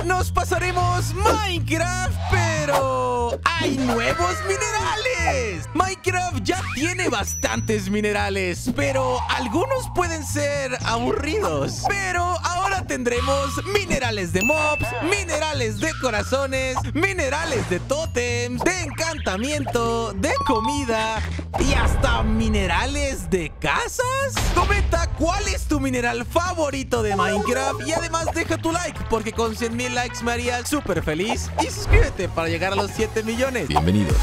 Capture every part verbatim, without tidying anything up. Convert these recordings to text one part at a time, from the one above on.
nos pasaremos Minecraft, pero hay nuevos minerales. Minecraft ya tiene bastantes minerales, pero algunos pueden ser aburridos. Pero ahora tendremos minerales de mobs, minerales de corazones, minerales de tótems, de encantamiento, de comida y hasta minerales de casas. Comenta cuál es tu mineral favorito de Minecraft y además deja tu like, porque con cien mil likes me haría súper feliz. Y suscríbete para llegar a los siete millones. Bienvenidos.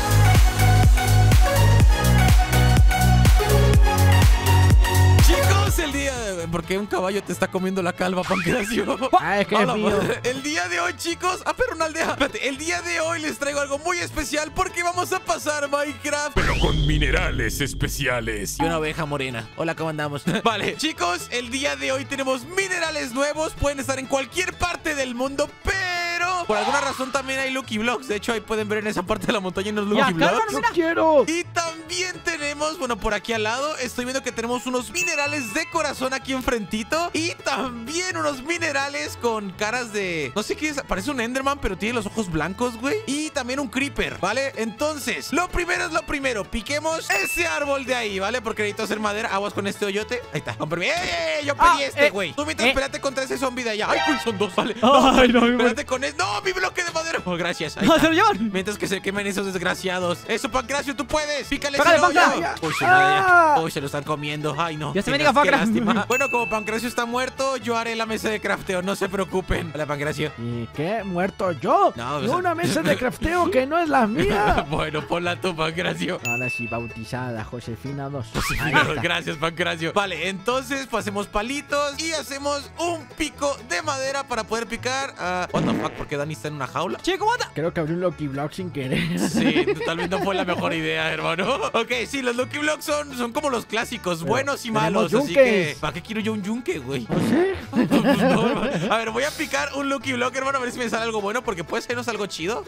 Chicos, el día de... ¿Por qué un caballo te está comiendo la calva, Pancracio? Ah, es que es mío. El día de hoy, chicos... Ah, pero una aldea. Espérate, el día de hoy les traigo algo muy especial porque vamos a pasar Minecraft, pero con minerales especiales. Y una oveja morena. Hola, ¿cómo andamos? Vale, chicos, el día de hoy tenemos minerales nuevos. Pueden estar en cualquier parte del mundo, pero por alguna razón también hay Lucky Blocks. De hecho, ahí pueden ver en esa parte de la montaña unos Lucky Ya, Blocks. Carlos, no quiero. Y también tenemos, bueno, por aquí al lado estoy viendo que tenemos unos minerales de corazón aquí enfrentito. Y también unos minerales con caras de... No sé qué es, parece un Enderman, pero tiene los ojos blancos, güey. Y también un Creeper, ¿vale? Entonces, lo primero es lo primero. Piquemos ese árbol de ahí, ¿vale? Porque necesito hacer madera. Aguas con este hoyote. Ahí está. Con permiso. ¡Eh! Yo pedí Ah, este, eh, güey. Tú mientras eh. peleate contra ese zombie de allá. ¡Ay, güey! Son dos, ¿vale? Ay, no, mi Espérate con este. ¡No! ¡Mi bloque de madera! Oh, gracias. Ahí No, está. se lo llevan. Mientras que se quemen esos desgraciados. Eso, Pancracio, tú puedes. Pícale ese Pégale, hoyo. Pancra. Uy, su madre. Ah. Uy, se lo están comiendo. Ay, no. Ya se me Qué diga, Pancra. lástima. Bueno, como Pancracio está muerto, yo haré la mesa de crafteo. No se preocupen. Hola, Pancracio. ¿Y qué? ¿Muerto yo? No, Y o sea- una mesa de crafteo que no es la mía. Bueno, ponla tú, Pancracio. Ahora sí, bautizada, Josefina dos. Ahí Pero está. gracias, Pancracio. Vale, entonces pasemos palitos y hacemos un pico de madera para poder picar. Uh, what the fuck, ¿por qué Dani está en una jaula? Che, ¿cómo anda? Creo que abrí un Lucky Block sin querer. Sí, tal vez no fue la mejor idea, hermano. Ok, sí, los Lucky Blocks son, son como los clásicos, Pero buenos y tenemos malos. Así yunques. que, ¿para qué quiero yo un yunque, güey? No sé. Pues no, hermano. A ver, voy a picar un Lucky Block, hermano, a ver si me sale algo bueno, porque puede sernos algo chido.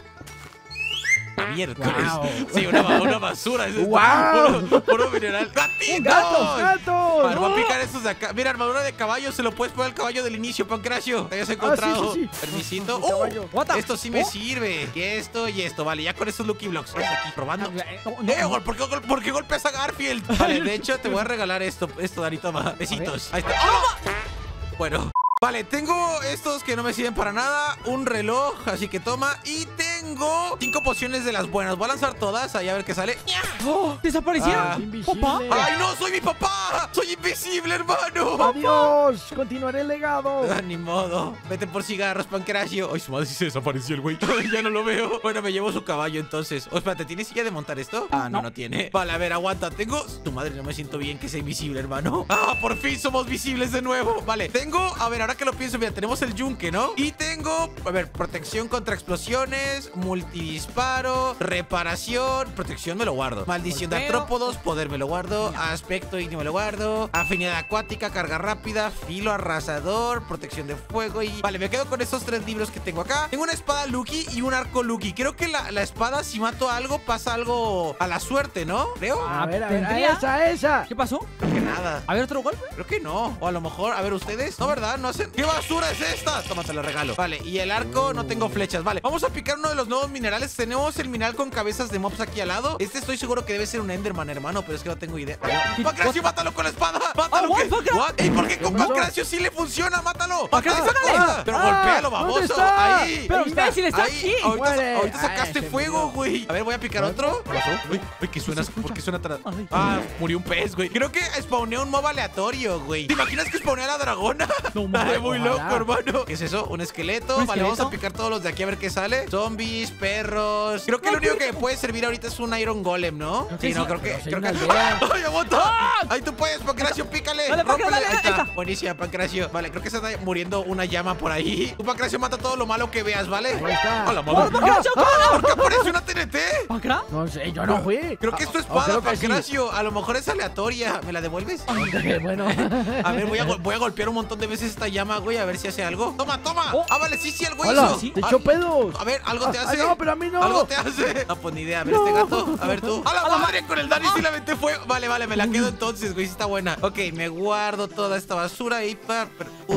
Miércoles. Wow. Sí, una, una basura. Es Wow. puro, puro mineral. ¡Gatitos! ¡Gatos, gatos! A ver, voy a picar estos de acá. Mira, armadura de caballo. Se lo puedes poner al caballo del inicio, Pancracio. Te hayas encontrado. Ah, sí, sí, sí. Permisito. Mi ¡Uh! caballo. What the- Esto sí me Oh. sirve. Y esto y esto. Vale, ya con estos Lucky Blocks. Vamos aquí probando. Eh, no, no, Eh, no. gol, ¿por, qué, gol- ¿Por qué golpeas a Garfield? Vale, de hecho, te voy a regalar esto. Esto, Dani, toma. Besitos. Ahí está. ¡Ah! Bueno. Vale, tengo estos que no me sirven para nada. Un reloj, así que toma. Y tengo cinco pociones de las buenas. Voy a lanzar todas, ahí a ver qué sale. Oh, ¿desaparecieron? Ah. Invisible. ¡Ay, no! ¡Soy mi papá! ¡Soy invisible, hermano! Adiós, continuaré el legado. Ah, ni modo. Vete por cigarros, Pancracio. Ay, su madre, sí se desapareció el güey. Ya no lo veo. Bueno, me llevo su caballo entonces. Oh, espérate, ¿tienes silla de montar esto? Ah, no, no, No. tiene. Vale, a ver, aguanta. Tengo... Tu madre, no me siento bien que sea invisible, hermano. Ah, por fin somos visibles de nuevo. Vale, tengo... A ver, ahora que lo pienso, mira, tenemos el yunque, ¿no? Y tengo... A ver, protección contra explosiones, multidisparo, reparación... Protección me lo guardo. Maldición de Golpeo. artrópodos, poder me lo guardo. Aspecto íntimo me lo guardo. Afinidad acuática, carga rápida, filo arrasador, protección de fuego y... Vale, me quedo con estos tres libros que tengo acá. Tengo una espada Lucky y un arco Lucky. Creo que la, la espada, si mato a algo, pasa algo a la suerte, ¿no? Creo. A ver, a ver, ¿Tendría? esa, esa. ¿Qué pasó? Creo que nada. ¿A ver otro golpe? Creo que no. O a lo mejor, a ver, ustedes. No, ¿verdad? No hacen. ¿Qué basura es esta? Toma, te la regalo. Vale, y el arco no tengo flechas. Vale, vamos a picar uno de los nuevos minerales. Tenemos el mineral con cabezas de mobs aquí al lado. Este estoy seguro que debe ser un Enderman, hermano, pero es que no tengo idea. ¡Pancracio, mátalo con la espada! ¡Mátalo! Ah, ¿qué? what, Pancra- What? Ey, ¿por qué con ¿Qué pasó? Pancracio sí le funciona? ¡Mátalo! Pancracio, ¡Mata esa sácale! cosa! Pero Ah, golpéalo, ¿dónde baboso. está? Ahí. Pero Ahí está. imbécil, está Ahí, aquí. ahorita, Muere. ahorita Ay, sacaste se fuego, murió. güey. A ver, voy a picar otro. Uy, uy, ¿qué suena? ¿Por qué suena atrás? Ay. Ah, murió un pez, güey. Creo que spawneó un mob aleatorio, güey. ¿Te imaginas que spawnea a la dragona? No, Ay, mames, muy ojalá. loco, hermano. ¿Qué es eso? ¿Un esqueleto? ¿Un Vale, vamos a esqueleto? picar todos los de aquí a ver qué sale. Zombies, perros. Creo que lo único que puede servir ahorita es un Iron Golem, ¿no? Sí, no, creo que... Pero si hay Creo que... una aldea. ¡Ay, aguanta! ¡Ahí tú puedes, Pancracio! ¡Pícale! Dale, Pancra, ¡Rómpele! dale, Ahí ahí está. está. Buenísima, Pancracio. Vale, creo que se está muriendo una llama por ahí. Tú, Pancracio, mata todo lo malo que veas, ¿vale? Ahí está. ¡A la ¡Oh, madre! Pancracio, ¿Por qué aparece una T N T? ¿Pancra? No sé, yo no fui. Creo que es tu Ah, espada, creo que sí. Pancracio. A lo mejor es aleatoria. ¿Me la devuelves? Bueno. A ver, voy a, go- voy a golpear un montón de veces esta llama, güey, a ver si hace algo. ¡Toma, toma! Oh. Ah, vale, sí, sí, algo Hola, hizo. sí. te Ah, echó pedos. A ver, algo te Ah, hace. no, pero a mí no. Algo te hace. No, pues ni idea. A ver, este gato. A ver tú. ¡A la madre! Con el Dani sí la aventé fuego. Vale, vale, me la quedo entonces, güey. Sí está buena. Ok, me guardo toda esta basura y pa... pero- Uy, ya ni mineral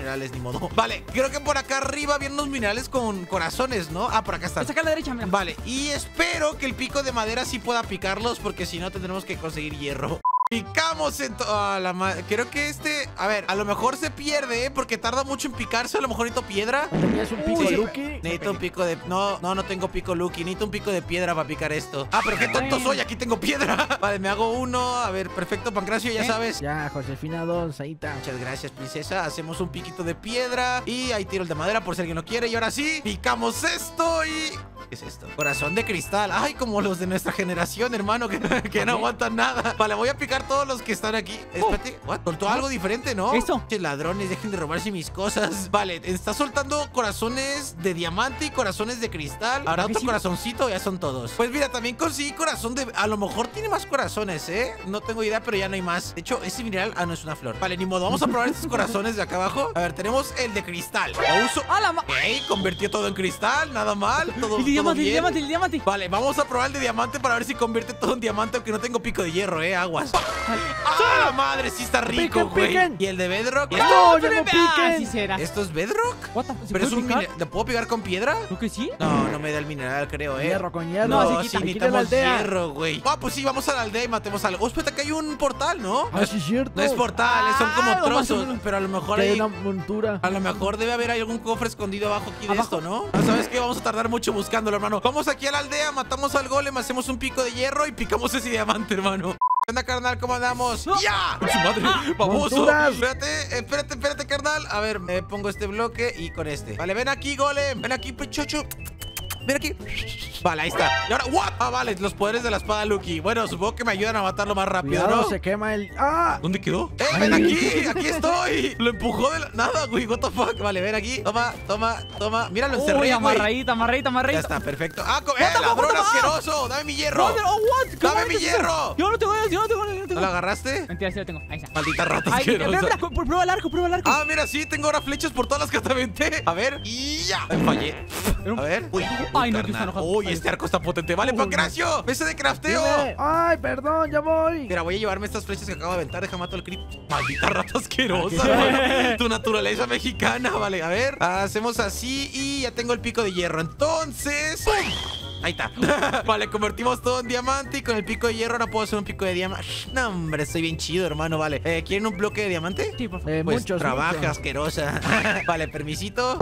minerales, ni modo. Vale, creo que por acá arriba vienen unos minerales con corazones, ¿no? Ah, por acá están. Saca a la derecha, mira. Vale, y espero que el pico de madera sí pueda picarlos, porque si no tendremos que conseguir hierro. Picamos en toda la madre. Creo que este, a ver, a lo mejor se pierde, ¿eh? Porque tarda mucho en picarse. A lo mejor necesito piedra. ¿Tenías un pico, Uy, Lucky? Necesito un pico de... No, no, no tengo pico, Lucky. Necesito un pico de piedra para picar esto. Ah, pero qué tonto soy. Aquí tengo piedra. Vale, me hago uno. A ver, perfecto, Pancracio, ya ¿Eh? sabes. Ya, Josefina dos, ahí está. Muchas gracias, princesa. Hacemos un piquito de piedra. Y ahí tiro el de madera por si alguien lo quiere. Y ahora sí, picamos esto y... ¿Qué es esto? Corazón de cristal. Ay, como los de nuestra generación, hermano, que, que no aguantan nada. Vale, voy a picar todos los que están aquí. Espérate, what? Soltó algo diferente, ¿no? ¿Esto? Che, ladrones, dejen de robarse mis cosas. Vale, está soltando corazones de diamante y corazones de cristal. Ahora ¿Por qué otro sí? corazoncito, ya son todos. Pues mira, también conseguí corazón de... A lo mejor tiene más corazones, ¿eh? No tengo idea, pero ya no hay más. De hecho, ese mineral... Ah, no, es una flor. Vale, ni modo, vamos a probar estos corazones de acá abajo. A ver, tenemos el de cristal. Lo uso... ¡A la ma... Ok, convirtió todo en cristal, nada mal. Todo, El de diamante, todo el de bien. diamante, el de diamante. Vale, vamos a probar el de diamante para ver si convierte todo en diamante, aunque no tengo pico de hierro, eh, aguas. ¡Ah, la madre! Sí está rico, Piquen, güey. piquen. ¿Y el de bedrock? No, ya no Ah, piquen. sí será. ¿Esto es bedrock? What the- ¿Se Pero es puede un picar? mineral. ¿Lo puedo pegar con piedra? ¿Creo que sí? No, no me da el mineral, creo, eh. Hierro con hierro. No, No, se sí, quita. Aquí de la necesitamos aldea. hierro, güey. Ah, pues sí, vamos a la aldea y matemos algo. Oh, espérate, que hay un portal, ¿no? Ah, sí, es cierto. No es portal, son como Ah, lo más o trozos. menos. Pero a lo mejor Que hay hay... una montura. A lo mejor debe haber algún cofre escondido abajo aquí de Abajo. esto, ¿no? Ah, ¿sabes qué? Vamos a tardar mucho buscándolo, hermano. Vamos aquí a la aldea, matamos al golem, hacemos un pico de hierro y picamos ese diamante, hermano. ¿Qué onda, carnal? ¿Cómo andamos? No. ¡Ya! ¡Su madre! ¡Baboso! Monturas. Espérate, espérate, espérate, carnal. A ver, me pongo este bloque y con este. Vale, ven aquí, golem. Ven aquí, pechocho. Ven aquí. Vale, ahí está. Y ahora, ¿what? Ah, vale, los poderes de la espada Lucky. Bueno, supongo que me ayudan a matarlo más rápido, Cuidado, ¿no? se quema el... ¡Ah! ¿Dónde quedó? ¡Eh, ven aquí! ¡Aquí estoy! Lo empujó de la... Nada, güey, what the fuck. Vale, ven aquí. Toma, toma, toma. Mira, lo encerré, Uy, güey. amarradita, amarradita, Ya amarradita. está, perfecto. ¡Ah, co- What eh, the fuck, ladrón what the fuck? asqueroso! ¡Dame mi hierro! Brother, oh, what? ¿Qué ¡Dame bonito mi es eso? hierro! Yo no tengo, yo no tengo, yo no ¿No tengo. lo agarraste? Mentira, sí lo tengo. Ahí está. Maldita rata Ay, mira, mira, asquerosa. mira, prueba el arco, prueba el arco. Ah, mira, sí, tengo ahora flechas por todas las que te aventé. A ver, y ya. Me fallé. A ver. Uy, uy, Ay, no, que está carnal. enojado. Uy, Ay, este arco está potente. Vale, Uy, Pancracio, ese de crafteo. Dime. ¡Ay, perdón! ¡Ya voy! Mira, voy a llevarme estas flechas que acabo de aventar. Deja mato el creep. Maldita rata asquerosa, hermano. Tu naturaleza mexicana. Vale, a ver. Hacemos así y ya tengo el pico de hierro. Entonces... ¡pum! Ahí está. Vale, convertimos todo en diamante y con el pico de hierro ahora puedo hacer un pico de diamante. No, hombre, estoy bien chido, hermano. Vale. Eh, ¿quieren un bloque de diamante? Sí, por favor. Eh, Pues muchos, trabaja, muchos. asquerosa. Vale, permisito.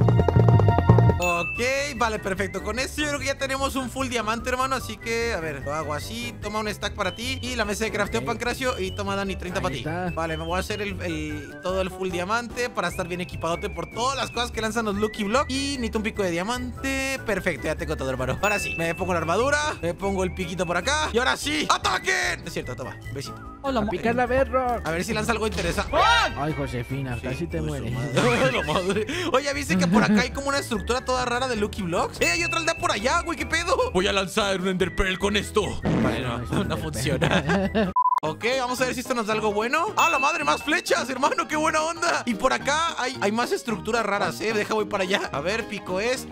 Ok, vale, perfecto. Con esto yo creo que ya tenemos un full diamante, hermano. Así que, a ver, lo hago así. Toma un stack para ti. Y la mesa de crafteo, Ok. Pancracio. Y toma, Dani, treinta Ahí para ti. está. Vale, me voy a hacer el, el- todo el full diamante para estar bien equipadote por todas las cosas que lanzan los Lucky Block. Y necesito un pico de diamante. Perfecto, ya tengo todo, hermano. Ahora sí, me pongo la armadura. Me pongo el piquito por acá. Y ahora sí, ¡ataquen! Es cierto, toma, besito. Hola, mo- Picar la Bedrock. A ver si lanza algo interesante. Ay, Josefina, casi te Uy, su mueres. madre. La madre. Oye, ¿viste que por acá hay como una estructura toda rara de Lucky Blocks? ¡Eh, hay otra aldea por allá, güey! ¿Qué pedo? Voy a lanzar un Ender Pearl con esto. Vale, no, no funciona. Ok, vamos a ver si esto nos da algo bueno. ¡Ah, la madre! ¡Más flechas, hermano! ¡Qué buena onda! Y por acá hay, hay más estructuras raras, ¿eh? Deja, voy para allá. A ver, pico es...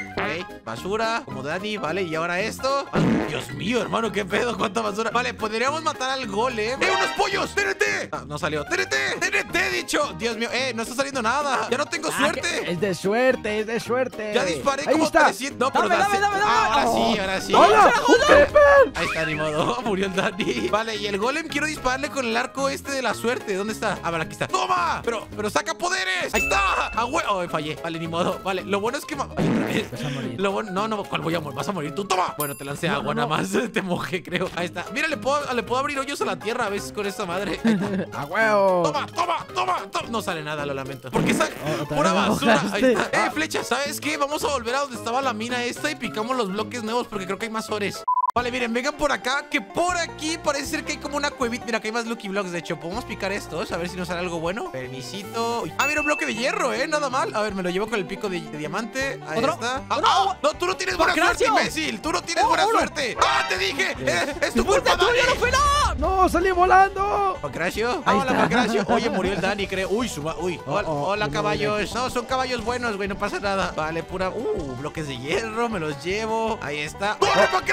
Ok, basura, como Dani, vale, y ahora esto. Ay, Dios mío, hermano, qué pedo, cuánta basura. Vale, podríamos matar al golem. ¡Eh, unos pollos! ¡T N T! Ah, no salió. ¡T N T! ¡T N T, dicho! Dios mío, eh, no está saliendo nada. Ya no tengo Ah, suerte. que es de suerte, es de suerte. Ya disparé Ahí como está. trescientos. No, pero Dame, das- dame, dame, Ah, ahora dame. sí, ahora sí. ¡Hola! ¡Un creeper! Ahí está, ni modo. Murió el Dani. Vale, y el golem quiero dispararle con el arco este de la suerte. ¿Dónde está? Ah, vale, aquí está. ¡Toma! Pero, pero saca poderes. Ahí está. ¡Ah, güey! Oh, fallé. Vale, ni modo. Vale, lo bueno es que... ma- Ay, otra vez. Vas a morir. Lo bueno... No, no, ¿cuál voy a morir? Vas a morir tú. ¡Toma! Bueno, te lancé No, agua no, nada no. más. Te mojé, creo. Ahí está. Mira, le puedo, le puedo abrir hoyos a la tierra a veces con esta madre. Ahí está. ¡A huevo! Toma, toma, toma, toma. No sale nada, lo lamento. Porque esa Oh, otra pura vez me basura. Ahí mojaste. está. Eh, Ah. flecha, ¿sabes qué? Vamos a volver a donde estaba la mina esta y picamos los bloques nuevos porque creo que hay más ores. Vale, miren, vengan por acá, que por aquí parece ser que hay como una cuevita. Mira, que hay más Lucky Blocks, de hecho. Podemos picar estos, a ver si nos sale algo bueno. Permisito. Uy. Ah, mira, un bloque de hierro, ¿eh? Nada mal. A ver, me lo llevo con el pico de, de diamante. Ahí ¿Otro? está. Ah, ¿Otro? ah, no, tú no tienes buena suerte, Pancracio. imbécil. Tú no tienes Oh, buena uno. suerte. ¡Ah, te dije! Eh, ¡Es tu culpa, ¡Tú ya no Dani! fue nada! ¡No, salí volando! ¿Pancracio? Ahí Hola, está. Pancracio. Oye, murió el Dani, creo. Uy, suma. Uy. Oh, Hola, oh, hola, yo me caballos. No, son caballos buenos, güey. No pasa nada. Vale, pura. Uh, bloques de hierro. Me los llevo. Ahí está. ¡Corre, Pancracio!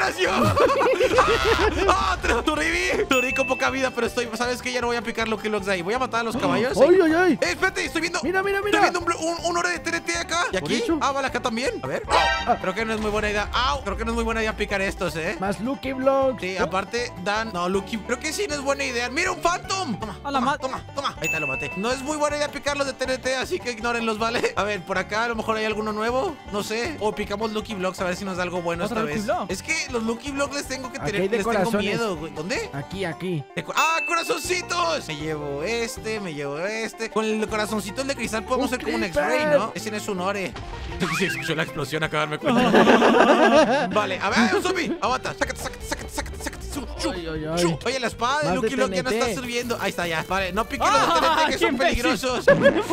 ¡Ah! ¡Sobreviví! Sobreviví con poca vida, pero estoy... ¿Sabes qué? Ya no voy a picar Lucky Blocks de ahí. Voy a matar a los caballos. ¡Ay, ay, ay! ¡Eh, espérate! Estoy viendo... Mira, mira, mira. Estoy viendo un, blo- un, un oro de T N T acá. ¿Y ¿Por aquí? eso? Ah, vale, acá también. A ver. Ah. Creo que no es muy buena idea. ¡Au! Creo que no es muy buena idea picar estos, ¿eh? Más Lucky Blocks. Sí, aparte dan... No, Lucky... Creo que sí no es buena idea. ¡Mira, un Phantom! Toma, A la toma, ma- toma, toma. Ahí está, lo maté. No es muy buena idea picar los de T N T, así que ignórenlos, ¿vale? A ver, por acá a lo mejor hay alguno nuevo. No sé. O picamos Lucky Blocks a ver si nos da algo bueno esta ¿Otro Lucky vez. Block? Es que los Lucky Blocks les tengo que Aquí tener... hay de Les tengo corazones. miedo, güey. ¿Dónde? Aquí, aquí. De co- ¡Ah, corazoncitos! Me llevo este, me llevo este. Con el corazoncito de cristal podemos ¡Un hacer como un creeper! X-Ray, ¿no? Ese no es un ore. Se escuchó la explosión, acá darme cuenta. Vale, a ver, un zombie. Aguanta, sácate, sácate, sácate, sácate, sácate. Chu, chu, Ay, ay, ay. chu. Oye, la espada de Más Lucky de Block ya no T N T. está sirviendo. Ahí está, ya. Vale, no piques los de T N ¡Ah, T que qué son imbécil! peligrosos.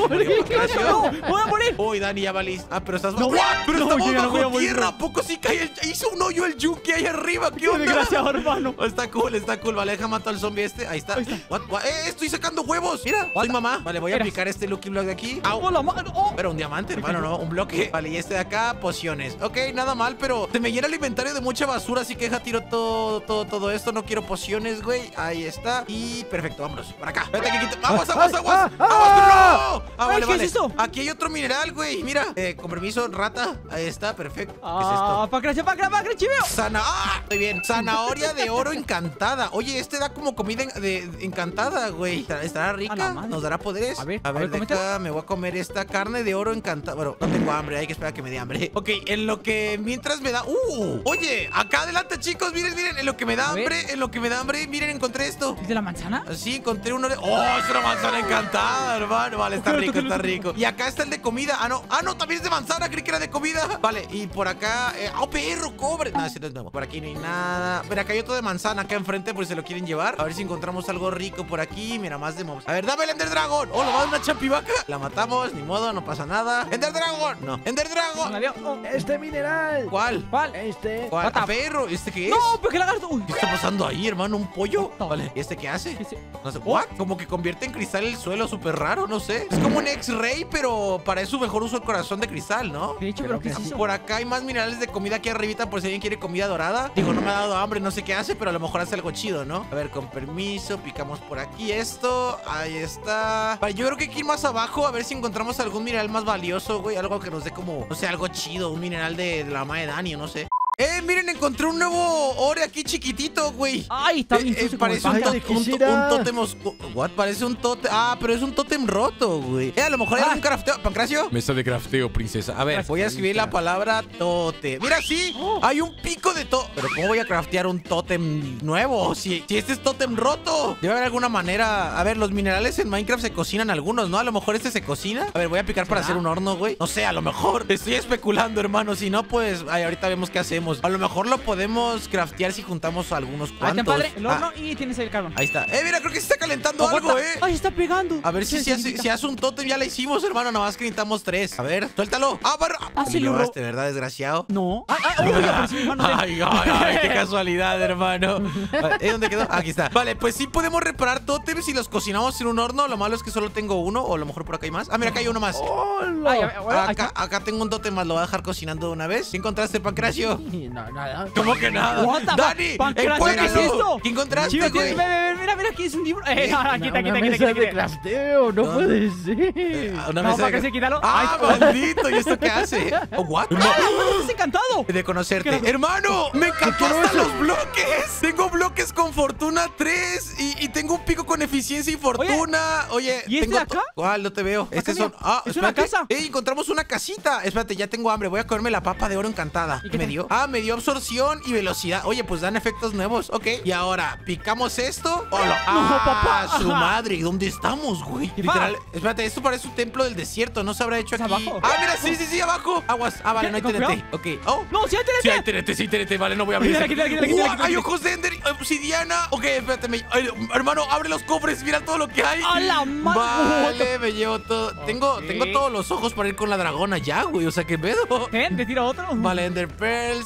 ¡No! ¡Voy a morir! Uy, Dani, ya valís. Ah, pero estás... No, ¡What! Pero no, estamos yo ya no voy a bajo morir, tierra. no. ¿A poco sí cae el... Hizo un hoyo el Yuki ahí arriba. ¿Qué ¡Qué onda? desgraciado, hermano! Está cool, está cool. Vale, deja matar al zombie este. Ahí está. What, what? ¡Eh, estoy sacando huevos! Mira, soy mamá. Vale, voy a Eras. picar este Lucky Block de aquí. Au. ¡Oh, la mano! ¡Oh! Pero un diamante, hermano, no, un bloque. Vale, y este de acá, pociones. Ok, nada mal, pero se me llena el inventario de mucha basura, así que deja tiro todo, todo, todo esto. No quiero pociones, güey. Ahí está. Y perfecto, vámonos. Para acá. Espérate que quito. ¡Aguas, aguas, Ay, aguas! ah, ¡Aguas, ah. no! Ah, Ay, vale, ¿qué vale. es esto? Aquí hay otro mineral, güey. Mira. Eh, con permiso, rata. Ahí está, perfecto. ¿Qué es ¡Ah, esto? pacracia, pacra, pacra, chiveo! Sana ¡Ah! Estoy bien. Zanahoria de oro encantada. Oye, este da como comida en- de, de- encantada, güey. ¿Estará, estará A rica? la madre. ¿Nos dará poderes? A ver, a a ver, ver, deja, me voy a comer esta carne de oro encantada. Bueno, no tengo hambre, hay que esperar a que me dé hambre. Ok, en lo que mientras me da. ¡Uh! Oye, acá adelante, chicos. Miren, miren. En lo que me da A ver. hambre, en lo que me da hambre, miren, encontré esto. ¿Es de la manzana? Sí, encontré uno de... ¡Oh, es una manzana encantada, hermano! Vale, está rico, está rico. Y acá está el de comida. Ah, no. Ah, no, también es de manzana. Creí que era de comida. Vale, y por acá... Eh... ¡Oh, perro, cobre! No, ese no es nuevo. Por aquí no hay nada. Pero acá hay otro de manzana acá enfrente por si se lo quieren llevar. A ver si encontramos algo rico por aquí. Mira, más de mobs. A ver, dame el Ender Dragon. ¡Oh, lo va a dar una champivaca! La matamos, ni modo, no pasa nada. ¡Ender Dragon! No. ¡Ender Dragon! Adiós. Oh. Este mineral. ¿Cuál? ¿Cuál? Este. ¿Cuál? What the- ¿A perro? ¿Este qué es? ¡No, pero qué lagarto! ¡Uy! ¿Qué está pasando ahí, hermano? ¿Un pollo? No. Vale. ¿Y este qué hace? ¿Qué es? No sé, ¿what? Como que convierte en cristal el suelo, súper raro, no sé. Es como un X-Ray, pero para eso mejor uso el corazón de cristal, ¿no? De hecho, Creo pero ¿qué que es sí. eso? Por acá hay más minerales de comida aquí arribita por si alguien quiere comida dorada. Digo, no me ha dado hambre, no sé qué hace, pero a lo mejor hace algo chido, ¿no? A ver, con permiso, picamos por aquí esto. Ahí está. Vale, yo creo que hay que ir más abajo a ver si encontramos algún mineral más valioso, güey. Algo que nos dé como, no sé, algo chido. Un mineral de, de la mamá de Dani, o no sé. Eh, miren, encontré un nuevo ore aquí chiquitito, güey. ¡Ay, está bien Eh, eh, sucio como el parece un, Ay, to- de un, to- quisiera. un tótem oscu- What? Parece un tótem. Ah, pero es un tótem roto, güey. Eh, a lo mejor hay Ah. algún crafteo. ¿Pancracio? Mesa de crafteo, princesa. A ver, voy a escribir la palabra tote. Mira, sí, hay un pico de to... Pero ¿cómo voy a craftear un tótem nuevo? Si, si este es tótem roto. Debe haber alguna manera... A ver, los minerales en Minecraft se cocinan algunos, ¿no? A lo mejor este se cocina. A ver, voy a picar para hacer un horno, güey. No sé, a lo mejor. Estoy especulando, hermano. Si no, pues... Ay, ahorita vemos qué hacemos. A lo mejor lo podemos craftear si juntamos algunos Ahí cuantos. está, padre, el horno Ah, y tienes el carbón. ahí está. Eh, mira, creo que se está calentando algo, Aguanta. eh. ¡Ay, está pegando! A ver si, ¿Qué si, hace, significa? si hace un tótem, ya la hicimos, hermano. Nada más que necesitamos tres. A ver, suéltalo. Ah, barra. Ah, Te sí, lo lo llevaste, ¿verdad, desgraciado? No. ¡Ay, ay! ¡Uy, apareció mi mano! Ay, ay, ay, qué casualidad, hermano. ¿Eh, ¿Dónde quedó? Aquí está. Vale, pues sí podemos reparar tótems si los cocinamos en un horno. Lo malo es que solo tengo uno, o a lo mejor por acá hay más. Ah, mira, acá hay uno más. ¡Hola! Ay, a ver, bueno, ahí Acá, está. acá tengo un tótem más, lo voy a dejar cocinando de una vez. ¿Qué encontraste, Pancracio? No, nada. ¿Cómo que nada? What the fuck? ¡Dani! Pancracio, ¿qué es encuéntralo. esto? ¿Qué encontraste, Chivo, güey? tienes- ve, ve, ve, mira, mira, aquí es un libro. Eh, no, no, Una, quita, una quita, mesa quita, de quita. crafteo, no No. puede Eh, ser. Una No, mesa de- Pancracio, quítalo. ¡Ah, Ahí maldito! ¿Y esto qué hace? Oh, ¿what? ¡Ah, estás encantado! De conocerte. ¿Qué? ¡Hermano! ¡Me encantó hasta los bloques! Tengo bloques con fortuna tres y, y tengo un pico con eficiencia y fortuna. Oye, ¿y este tengo de acá? to- ¿Cuál? No te veo. Este mira, son. Ah, es una espérate. casa. ¡Ey! Encontramos una casita. Espérate, ya tengo hambre. Voy a comerme la papa de oro encantada. ¿Y ¿Qué qué me tal? dio? Ah, me dio absorción y velocidad. Oye, pues dan efectos nuevos. Ok. Y ahora, ¿picamos esto? ¡Oh, lo- ¡Ah, papá! su madre! ¿Dónde estamos, güey? ¿Qué Literal. va? Espérate, esto parece un templo del desierto. No se habrá hecho ¿Es aquí. abajo? Ah, mira, sí, sí, sí, abajo. Aguas. Ah, vale, ¿Qué? no hay ¿Con T N T. Ok. Oh. ¡No, sí hay Sí, hay T N T! T N T, sí, T N T. Vale, no voy a abrir Quítale, ese. quítale, quítale, quítale, ¡Uah! quítale, ¡Hay quítale. ojos de Ender! ¡Obsidiana! Ok, espérate, me- ay, hermano, abre los cofres, mira todo lo que hay. ¡A la madre! Vale, me llevo todo. Tengo, Ok. tengo todos los ojos para ir con la dragona ya, güey. O sea, ¿qué pedo? Ten, te tiro otro. Vale, Ender Pearls.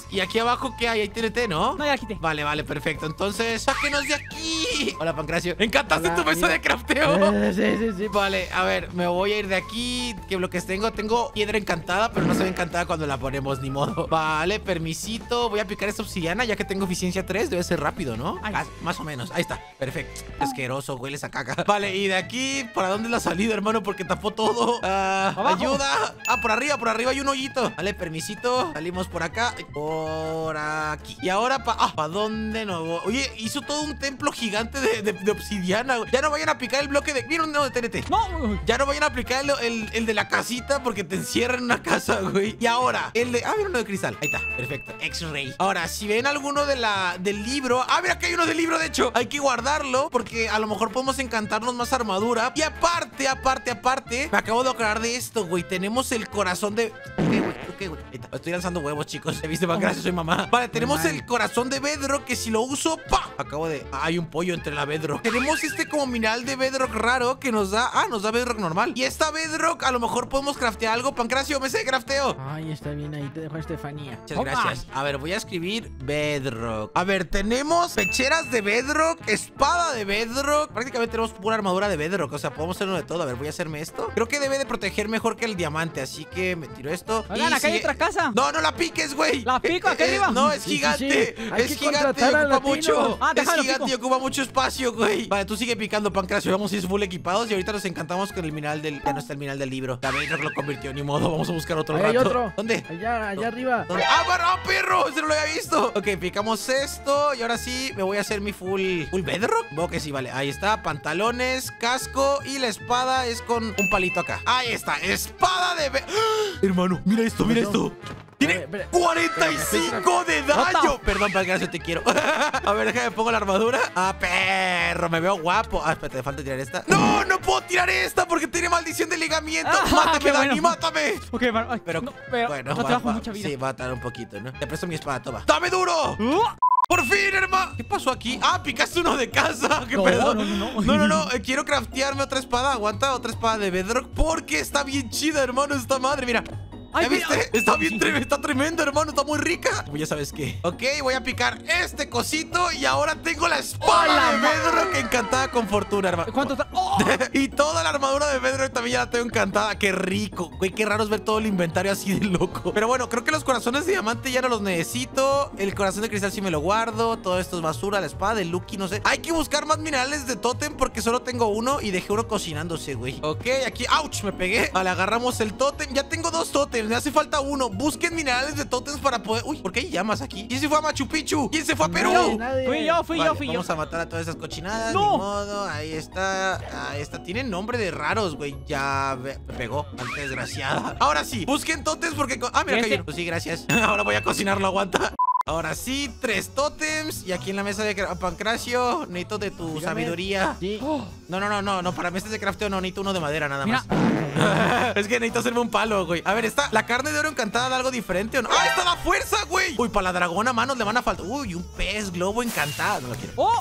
Y aquí abajo, ¿qué hay? Hay T N T, ¿no? No, ya la quité. Vale, vale, perfecto. Entonces, sáquenos de aquí. Hola, Pancracio. ¿Encantaste Hola, tu mesa mira. de crafteo? Eh, sí, sí, sí. Vale, a ver, me voy a ir de aquí. ¿Qué bloques tengo? Tengo piedra encantada, pero no se ve encantada cuando la ponemos, ni modo. Vale, permisito. Voy a picar esta obsidiana ya que tengo eficiencia tres. Debe ser rápido, ¿no? Ay. Ah, más o menos. Ahí está. Perfecto. Asqueroso, huele esa caca. Vale, y de aquí, ¿para dónde es la salida, hermano? Porque tapó todo. Ah, Abajo. ayuda. Ah, por arriba, por arriba hay un hoyito. Vale, permisito. Salimos por acá. Por aquí. Y ahora, ¿para ah, ¿pa dónde no voy? Oye, hizo todo un templo gigante de, de, de obsidiana. Ya no vayan a picar el bloque de... Mira un dedo de T N T. No. Ya no vayan a aplicar el, el, el de la casita porque te encierran en una casa, güey. Y ahora, el de... Ah, mira uno de cristal. Ahí está, perfecto. X-Ray. Ahora, si ven alguno de la, del libro... Ah, mira que hay uno del libro, de hecho. Hay que guardarlo porque a lo mejor podemos encantarnos más armadura. Y aparte, aparte, aparte, me acabo de aclarar de esto, güey. Tenemos el corazón de... ¿Qué, güey? ¿Qué, güey? Ahí está. Estoy lanzando huevos, chicos. ¿Se viste? Gracias, soy mamá. Vale, tenemos el corazón de Bedrock que si lo uso... ¡Pa! Acabo de... Ah, hay un pollo entre la Bedrock. Tenemos este como mineral de Bedrock raro que nos da... Ah, nos da Bedrock normal. Y esta Bedrock a lo mejor podemos craftear algo. Pancracio, me sé de crafteo. Ay, está bien, ahí te dejo a Estefanía. Muchas Toma. gracias. A ver, voy a escribir Bedrock. A ver, tenemos pecheras de Bedrock, espada de Bedrock. Prácticamente tenemos pura armadura de Bedrock. O sea, podemos hacer uno de todo. A ver, voy a hacerme esto. Creo que debe de proteger mejor que el diamante. Así que me tiro esto. Oigan, Y acá hay sigue- otra casa. No, no la piques, güey. La pico, acá Eh, arriba. No, es Sí, sí, gigante. sí. Hay Es que gigante y contratar a ocupa latinos. mucho. Ah, es déjalo, gigante pico. y ocupa mucho espacio, güey. Vale, tú sigue picando, Pancracio. Vamos a ir full equipados y ahorita nos encantamos con el mineral del... Ya no está el mineral del libro. La Bedrock lo convirtió, ni modo. Vamos a buscar otro Ahí rato. hay otro. ¿Dónde? Allá, allá arriba. ¿Dónde? ¡Ah, bueno, perro! ¡Ese no lo había visto! Ok, picamos esto y ahora sí me voy a hacer mi full... ¿Full bedrock? Supongo que sí, vale. Ahí está, pantalones, casco y la espada es con un palito acá. Ahí está, espada de... be- ¡Ah! Hermano, mira esto, mira esto. Tiene Espera, espera. cuarenta y cinco de daño. Perdón, Pancracio, te quiero. A ver, déjame pongo la armadura. Ah, perro, me veo guapo. Ah, espérate, me falta tirar esta. No, no puedo tirar esta porque tiene maldición de ligamiento. Ah, Mátame, qué Dani, bueno. mátame. Ok, hermano. Ay, Pero, no, pero bueno, no va, te bajo va. mucha vida. Sí, va a tardar un poquito, ¿no? Te presto mi espada, toma. ¡Dame duro! Uh, ¡Por fin, hermano! ¿Qué pasó aquí? ¡Ah, picaste uno de casa! ¿Qué No, pedo? no, no, no. No, no, no. eh, quiero craftearme otra espada. Aguanta, otra espada de Bedrock. Porque está bien chida, hermano, esta madre. Mira. ¿Ya Ay, mira. viste? Está bien tremenda, está tremenda, hermano. Está muy rica. Pues ya sabes qué. Ok, voy a picar este cosito. Y ahora tengo la espada ¡Hola, de ma- Bedrock encantada con fortuna, hermano. ¿Cuánto está? ¡Oh! Y toda la armadura de Bedrock también ya la tengo encantada. Qué rico. Güey, qué raro es ver todo el inventario así de loco. Pero bueno, creo que los corazones de diamante ya no los necesito. El corazón de cristal sí me lo guardo. Todo esto es basura. La espada de Lucky, no sé. Hay que buscar más minerales de tótem porque solo tengo uno y dejé uno cocinándose, güey. Ok, aquí. ¡Auch! Me pegué. Vale, agarramos el tótem. Ya tengo dos tótems. Me hace falta uno. Busquen minerales de tótems para poder... Uy, ¿por qué hay llamas aquí? ¿Quién se fue a Machu Picchu? ¿Quién se fue a Perú? Nadie, nadie. Fui yo, fui Vale, yo, fui yo. vamos a matar a todas esas cochinadas. ¡No! Ni modo. Ahí está. Ahí está. Tienen nombre de raros, güey. Ya ve- me pegó. Maldita desgraciada. Ahora sí. Busquen tótems porque... co- Ah, mira, ¿Y este? cayeron. Pues sí, gracias. Ahora voy a cocinarlo. Aguanta. Ahora sí, tres tótems. Y aquí en la mesa de cra- Pancracio, necesito de tu Dígame. sabiduría. Sí. Oh, No, no, no, no, no. Para mesas de crafteo no necesito uno de madera nada mira. más. Es que necesito hacerme un palo, güey. A ver, ¿está la carne de oro encantada da algo diferente o no? ¡Ah, está la fuerza, güey! Uy, para la dragona manos le van a faltar. Uy, un pez globo encantado. No lo quiero. ¡Oh!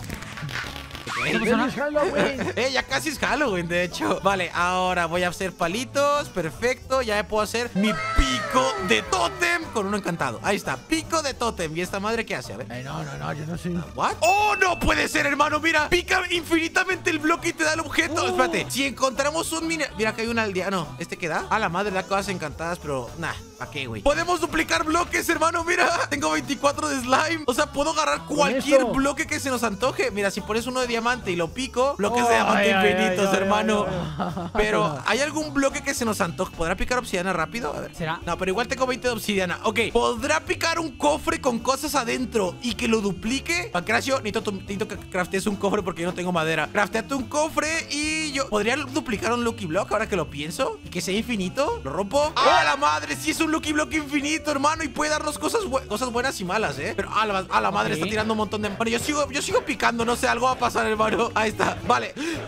Ok. ¡Feliz Halloween! Eh, ya casi es Halloween, de hecho. Vale, ahora voy a hacer palitos. Perfecto, ya puedo hacer mi pico de tótem con uno encantado. Ahí está, pico de tótem. ¿Y esta madre qué hace? A ver. Ay, no, no, no, yo no soy... ¿What? ¡Oh, no puede ser, hermano! Mira, pica infinitamente el bloque y te da el objeto. Oh. Espérate, si encontramos un mini... Mira que hay una aldea. No, ¿este qué da? A la madre da cosas encantadas, pero... Nah, ¿para qué, güey? Podemos duplicar bloques, hermano, mira. Tengo veinticuatro de slime. O sea, puedo agarrar cualquier esto? bloque que se nos antoje. Mira, si pones uno de diamante y lo pico, bloques de Oh, diamante ay, ay, infinitos, ay, ay, hermano. ay, ay. Pero, ¿hay algún bloque que se nos antoje? ¿Podrá picar obsidiana rápido? A ver. ¿Será? No, pero igual tengo veinte de obsidiana. Ok, ¿podrá picar un cofre con cosas adentro y que lo duplique? Pancracio, necesito, tu- necesito que craftees un cofre porque yo no tengo madera. Crafteate un cofre y yo... ¿Podría duplicar un Lucky Block ahora que lo pienso? ¿Y que sea infinito? ¿Lo rompo? ¡Ah, la madre! Sí es un Lucky Block infinito, hermano. Y puede darnos cosas, bu- cosas buenas y malas, ¿eh? Pero, a la, a la madre, Ok. está tirando un montón de... Bueno, yo sigo, yo sigo picando. No sé, algo va a pasar, hermano. Ahí está. Vale. ¡No!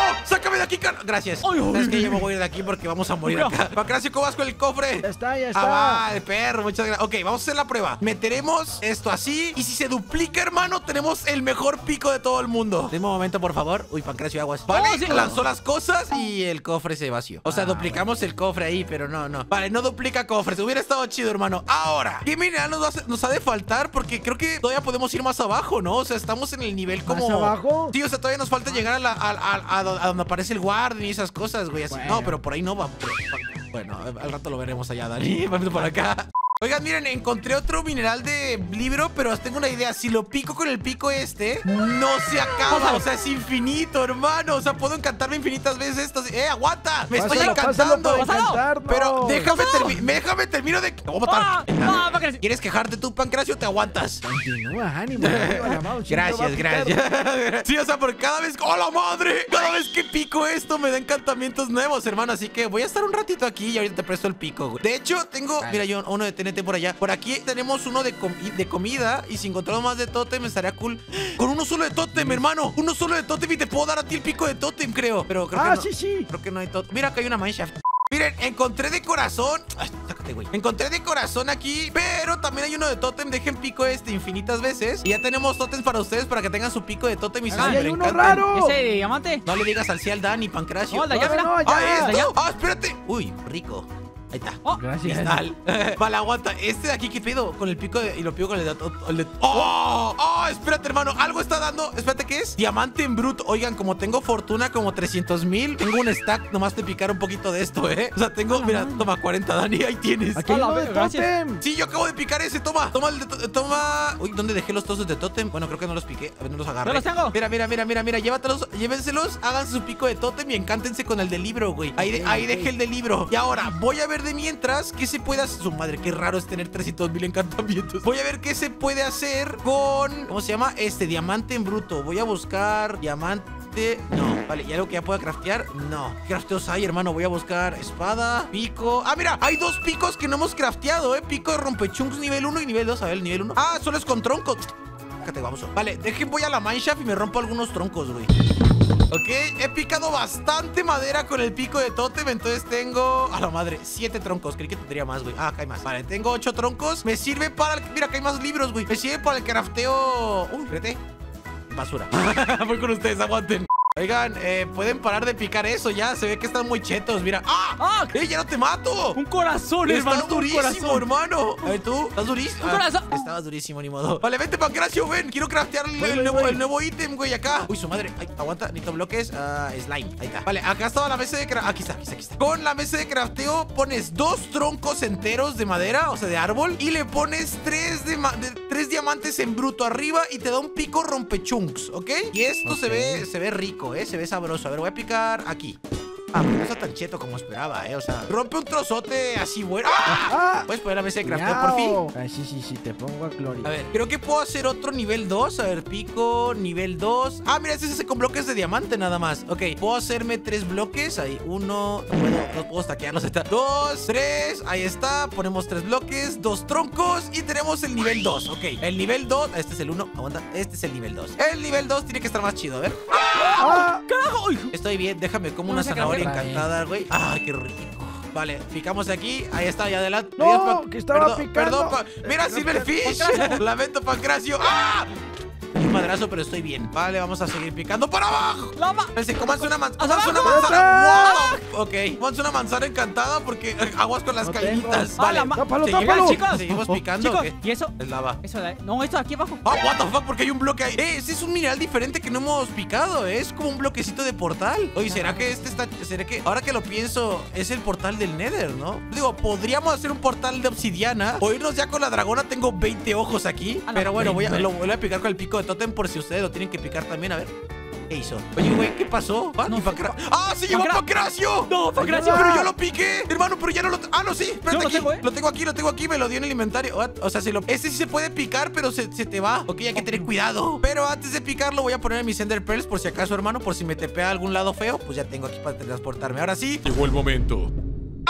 ¡Sácame de aquí, car... Gracias. Ay, ay, Es que ay. yo me voy a ir de aquí porque vamos a morir No. acá. Pancracio, ¿cómo vas con el cofre? Ya está, ya Ah, está. va, el perro, muchas gracias. Ok, vamos a hacer la prueba. Meteremos esto así. Y si se duplica, hermano, tenemos el mejor pico de todo el mundo. Deme un momento, por favor. Uy, Pancracio, aguas. Vale, Oh, sí. lanzó las cosas y el cofre se vació. O sea, Ah, duplicamos el cofre ahí, pero no, no. Vale, no duplica cofres. Hubiera estado chido, hermano. Ahora, ¿qué mineral nos, va a hacer- nos ha de faltar? Porque creo que todavía podemos ir más abajo, ¿no? O sea, estamos en el nivel como... ¿Más abajo? Sí, o sea, todavía nos falta llegar a, la, a, a- a do- a donde aparece el guardián y esas cosas, güey. Así. Bueno. No, pero por ahí no va. Bueno, al rato lo veremos allá, Dani. Vamos por acá. Oigan, miren, encontré otro mineral de libro, pero tengo una idea. Si lo pico con el pico este, no se acaba. O sea, es infinito, hermano. O sea, puedo encantarme infinitas veces esto. ¡Eh, aguanta! ¡Me estoy Pásalo, encantando! pásalo para Pásalo. encantarnos. Pero déjame, termi- déjame termino de... ¿Cómo ¡Ah! tal? ¡Ah, Pancracio! ¿Quieres quejarte tú, Pancracio, o te aguantas? Continúa, ánimo. ánimo, la mano, siempre va a Gracias, picar. gracias. Sí, o sea, por cada vez... ¡Oh, la madre! Cada vez que pico esto me da encantamientos nuevos, hermano. Así que voy a estar un ratito aquí y ahorita te presto el pico, güey. De hecho, tengo... Vale. Mira, yo uno de T N T por allá. Por aquí tenemos uno de, com- de comida. Y si encontramos más de tótem, estaría cool. Con uno solo de tótem, hermano. Uno solo de tótem y te puedo dar a ti el pico de tótem, creo. Pero creo Ah, que no. sí, sí. Creo que no hay tótem. Mira, acá hay una mineshaft. Miren, encontré de corazón. Ay, sácate, güey. Encontré de corazón aquí, pero también hay uno de tótem. Dejen pico este infinitas veces. Y ya tenemos tótems para ustedes para que tengan su pico de tótem y se ¡Ay, hay super uno encanten. raro! ¿Ese diamante? No le digas al sí al Dani, Pancracio. No, el de allá, No, mira. no, ya. ¡Ah, allá. esto! ¡Ah, espérate! Uy, rico. Ahí está. Oh, Gracias. Cristal. Vale, aguanta. Este de aquí, ¿qué pedo? Con el pico de, y lo pico con el de... el de- ¡Oh! ¡Oh! Espérate, hermano. Algo está dando. Espérate, ¿qué es? Diamante en bruto. Oigan, como tengo fortuna como trescientos mil, tengo un stack nomás de picar un poquito de esto, ¿eh? O sea, tengo... Mira, toma cuarenta, Dani. Ahí tienes. Aquí hay Hola, uno de gracias. tótem. Sí, yo acabo de picar ese. Toma. Toma el de... to- Toma... Uy, ¿dónde dejé los trozos de tótem? Bueno, creo que no los piqué. A ver, no los agarré. Yo los tengo. Mira, mira, mira, mira, mira. Llévatelos. Llévenselos. Háganse su pico de tótem y encántense con el del libro, güey. Ahí, de- Ok, ahí ok. dejé el del libro. Y ahora, voy a ver de mientras qué se puede hacer. Su madre, qué raro es tener trescientos mil encantamientos. Voy a ver qué se puede hacer con... ¿Cómo se llama? Este, diamante en bruto. Voy a buscar diamante... No, vale, ¿y algo que ya pueda craftear? No. ¿Qué crafteos hay, hermano? Voy a buscar espada, pico. Ah, mira, hay dos picos que no hemos crafteado, ¿eh? Pico de rompechunks nivel uno y nivel dos. A ver, el nivel uno. Ah, solo es con troncos. Fíjate, vamos. Vale, dejen, voy a la mineshaft y me rompo algunos troncos, güey. Ok, he picado bastante madera con el pico de tótem. Entonces tengo, a la madre, siete troncos. Creí que tendría más, güey. Ah, acá hay más. Vale, tengo ocho troncos. Me sirve para el... Mira, acá hay más libros, güey. Me sirve para el crafteo... Uy, espérate. Basura. Voy con ustedes, aguanten. Oigan, eh, pueden parar de picar eso ya. Se ve que están muy chetos, mira. ¡Ah! ¡Ah! ¡Eh, ya no te mato! Un corazón, hermano. Estás Un durísimo, corazón. hermano. A ver, tú, estás durísimo. Un corazón. Ah, estabas durísimo, ni modo. Vale, vente, Pancracio, ven. Quiero craftear el, Voy, el voy, nuevo, voy. el nuevo ítem, güey, acá. Uy, su madre. Ay, aguanta, necesito bloques. Ah, slime, ahí está. Vale, acá estaba la mesa de crafteo. Aquí está, aquí está, aquí está. Con la mesa de crafteo pones dos troncos enteros de madera, o sea, de árbol, y le pones tres, de ma- de- tres diamantes en bruto arriba y te da un pico rompechunks, ¿ok? Y esto Ok. se ve, se ve rico, ¿eh? Se ve sabroso. A ver, voy a picar aquí. Ah, pero no está tan cheto como esperaba, ¿eh? O sea, rompe un trozote así bueno. ¡Ah! ¡Ah! Puedes poner la mesa de crafteo por fin. Cuidado. Ay, sí, sí, sí, te pongo a Gloria. A ver, creo que puedo hacer otro nivel dos. A ver, pico, nivel dos. Ah, mira, este se hace con bloques de diamante nada más. Ok, puedo hacerme tres bloques. Ahí, uno, no puedo, no puedo stackearlos. Ahí está. Dos, tres, ahí está. Ponemos tres bloques, dos troncos y tenemos el nivel dos. Ok, el nivel dos, este es el uno. Aguanta, este es el nivel dos. El nivel dos tiene que estar más chido, a ver. ¡Ah! ¡Carajo! Uy, Estoy bien, déjame como No una me saca zanahoria la boca. encantada, güey. ¡Ay, qué rico! Vale, picamos aquí. Ahí está, ya adelante. No, Adiós, Pa- que estaba perdón, picando. Perdón, pa- Mira, Silverfish. Lamento, Pancracio. ¡Ah! Un madrazo, pero estoy bien. Vale, vamos a seguir picando para abajo. ¡Lama! Espérense, cómanse una, man ¡Hasta cómanse una abajo! manzana. What? Ok, cómanse una manzana encantada porque eh, aguas con las No caíditas. tengo. Vale, Ah, la ma- Tápalo, seguimos, tápalo. chicos. seguimos picando. Chicos, ¿o qué? ¿y eso? Es lava. Eso de... No, esto de aquí abajo. Ah, what the fuck, porque hay un bloque ahí. Eh, ese es un mineral diferente que no hemos picado, ¿eh? Es como un bloquecito de portal. Oye, ¿será que este está... ¿Será que... Ahora que lo pienso, es el portal del Nether, ¿no? Digo, podríamos hacer un portal de obsidiana o irnos ya con la dragona. Tengo veinte ojos aquí. Ah, no, Pero bueno, voy a, veinte. lo voy a picar con el pico de tótem por si ustedes lo tienen que picar también. A ver. ¿Qué hizo? Oye, güey, ¿qué pasó? ¿Ah, No y sé. Pancra- ¡Ah, se llevó Pancra- Pancracio! No, Pancracio. Pero yo lo piqué, hermano, pero ya no lo... Ah, no, sí, espérate Yo lo aquí. tengo, ¿eh? Lo tengo aquí, lo tengo aquí, me lo dio en el inventario. What? O sea, se lo... Este sí se puede picar, pero se, se te va. Ok, hay que tener cuidado. Pero antes de picarlo voy a poner mis Ender Pearls por si acaso, hermano, por si me tepea a algún lado feo. Pues ya tengo aquí para transportarme. Ahora sí. Llegó el momento. ¡Ah!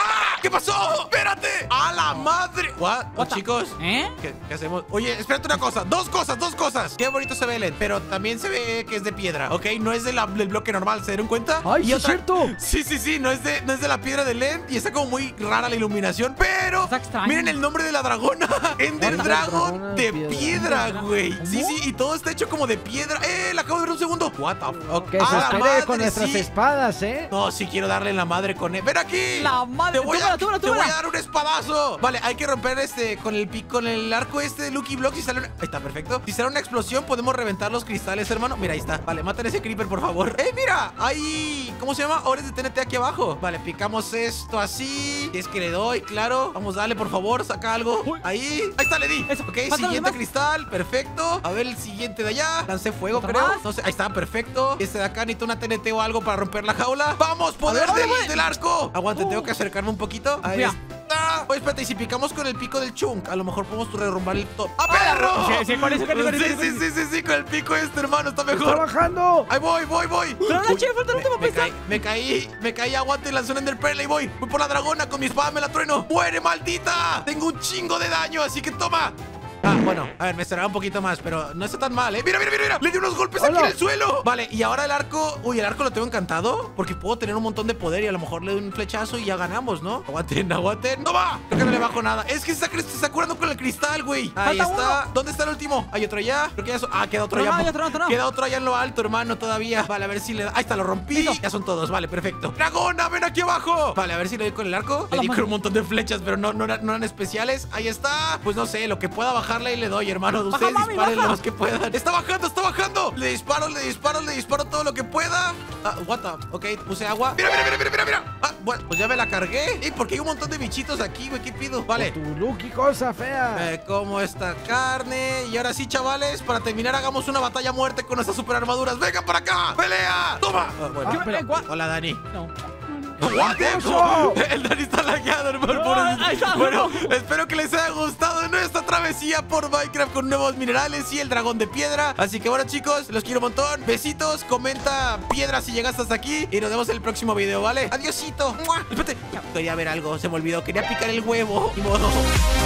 ¿Qué pasó? ¡Espérate! ¡A la madre! ¿What? What the- chicos, ¿Eh? ¿qué, qué hacemos? Oye, espérate una cosa. Dos cosas, dos cosas. Qué bonito se ve el End, pero también se ve que es de piedra, ¿ok? No es de la- del bloque normal, ¿se dieron cuenta? ¡Ay, Y sí es cierto! Sí, sí, sí, no es, de, no es de la piedra del End y está como muy rara la iluminación, pero Está extraño. miren el nombre de la dragona. Ender Ender Dragon Dragona de de piedra, piedra. güey. Sí, ¿Cómo? sí, y todo está hecho como de piedra. ¡Eh! La acabo de ver un segundo. What the fuck. Que ¡A se la espere madre, con nuestras sí! espadas, ¿eh? No, sí quiero darle en la madre con él. ¡Ven aquí! La madre, Te voy, a, tómala, tómala, te voy tómala. a dar un espadazo. Vale, hay que romper este con el pico, con el arco este de Lucky Block. Si sale una... Ahí está, perfecto. Si sale una explosión, podemos reventar los cristales, hermano. Mira, ahí está. Vale, maten ese creeper, por favor. ¡Eh, mira! Hay... ¿Cómo se llama? Ores de T N T aquí abajo. Vale, picamos esto así. Si es que le doy, claro. Vamos, dale, por favor. Saca algo. Uy. Ahí. Ahí está, le di. Eso. Ok, Faltan los siguiente demás. cristal. Perfecto. A ver el siguiente de allá. Lancé fuego, ¿Otro creo. más? No sé. Ahí está, perfecto. Este de acá necesita una T N T o algo para romper la jaula. ¡Vamos, poder A ver, del, vale, vale. del arco! Aguante, Uh. tengo que acercarme un poquito. Ahí Mira. está. Oye, espérate, y si picamos con el pico del chunk, a lo mejor podemos derrumbar el top. ¡Ah, ¡Hola! perro! Sí, sí, con eso, con eso, con eso, Sí, con sí, eso. sí, sí, sí, con el pico este, hermano, está ¡Está mejor. bajando! Ahí voy, voy, voy. Pero la Uy, chile, falta la me, última me pista. caí, me caí, me caí, aguante, lancé un Ender Pearl y voy. Voy por la dragona, con mi espada me la trueno. ¡Muere, maldita! Tengo un chingo de daño, así que toma. Ah, bueno, a ver, me esperaba un poquito más, pero no está tan mal, ¿eh? Mira, mira, mira, mira. Le di unos golpes ¡Hola! aquí en el suelo. Vale, y ahora el arco. Uy, el arco lo tengo encantado porque puedo tener un montón de poder y a lo mejor le doy un flechazo y ya ganamos, ¿no? Aguanten, aguanten. ¡Toma! Creo que no le bajo nada. Es que se está, se está curando con el cristal, güey. Ahí Falta está. uno. ¿Dónde está el último? Hay otro allá. Creo que ya. so- Ah, queda otro Otro allá. no, hay otro no, otro no. Queda otro allá en lo alto, hermano, todavía. Vale, a ver si le da. Ahí está, lo rompí. Listo. Ya son todos. Vale, perfecto. ¡Dragona, ven aquí abajo! Vale, a ver si le doy con el arco. Le la di con madre. un montón de flechas, pero no, no, eran, no eran especiales. Ahí está. Pues no sé, lo que pueda bajarle y le doy, hermano. Baja, Ustedes mami, disparen baja. lo más que puedan. ¡Está bajando, está bajando! Le disparo, le disparo, le disparo todo lo que pueda. Ah, what the... Ok, puse agua. Mira, mira, mira, mira, mira, mira. Ah, bueno, pues ya me la cargué. ¿Y porque hay un montón de bichitos aquí, güey? ¿Qué pido? Vale. Tu Lucky, cosa fea. Me como esta carne. Y ahora sí, chavales, para terminar hagamos una batalla a muerte con nuestras super armaduras. ¡Vengan para acá! ¡Pelea! ¡Toma! Ah, bueno. Ah, pero- Eh, gua- Hola, Dani. No. What the- ¡Oso! El Dani está lagueado, hermano. Ah, pobrecito. ahí está, Bueno, bueno. espero que les haya gustado nuestra travesía por Minecraft con nuevos minerales y el dragón de piedra. Así que bueno, chicos, los quiero un montón. Besitos, comenta piedra si llegaste hasta aquí. Y nos vemos en el próximo video, ¿vale? Adiosito. ¡Mua! Espérate, quería ver algo, se me olvidó. Quería picar el huevo. Ni modo.